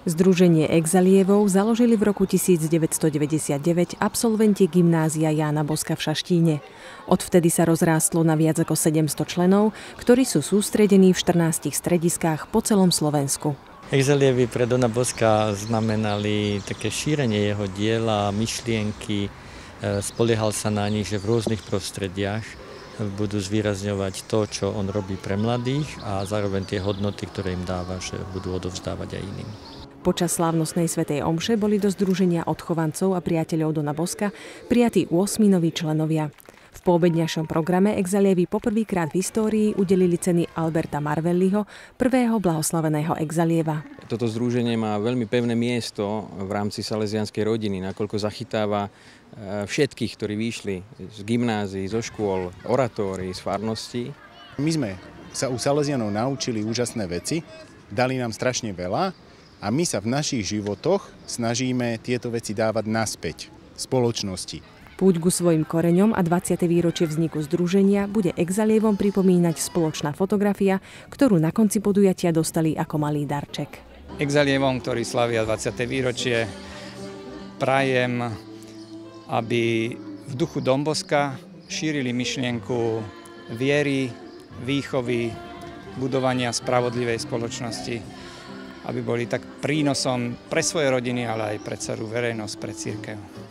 Združenie Exalievov založili v roku 1999 absolventi gymnázia Jána Boska v Šaštíne. Odvtedy sa rozrástlo na viac ako 700 členov, ktorí sú sústredení v 14 strediskách po celom Slovensku. Exalievy pre Dona Boska znamenali také šírenie jeho diela, myšlienky. Spoliehal sa na nich, že v rôznych prostrediach budú zvýrazňovať to, čo on robí pre mladých a zároveň tie hodnoty, ktoré im dáva, že budú odovzdávať aj iným. Počas slávnostnej svätej omše boli do združenia odchovancov a priateľov Dona Boska prijatí 8 noví členovia. V poobedňajšom programe Exalievy poprvýkrát v histórii udelili ceny Alberta Marvelliho, prvého blahoslaveného Exalieva. Toto združenie má veľmi pevné miesto v rámci salesianskej rodiny, nakoľko zachytáva všetkých, ktorí vyšli z gymnázií, zo škôl, oratórií, z farností. My sme sa u Salesianov naučili úžasné veci, dali nám strašne veľa a my sa v našich životoch snažíme tieto veci dávať naspäť spoločnosti. Púť ku svojim koreňom a 20. výročie vzniku združenia bude Exalievom pripomínať spoločná fotografia, ktorú na konci podujatia dostali ako malý darček. Exalievom, ktorí slavia 20. výročie, prajem, aby v duchu Don Boska šírili myšlienku viery, výchovy, budovania spravodlivej spoločnosti, aby boli tak prínosom pre svoje rodiny, ale aj pre celú verejnosť, pre cirkev.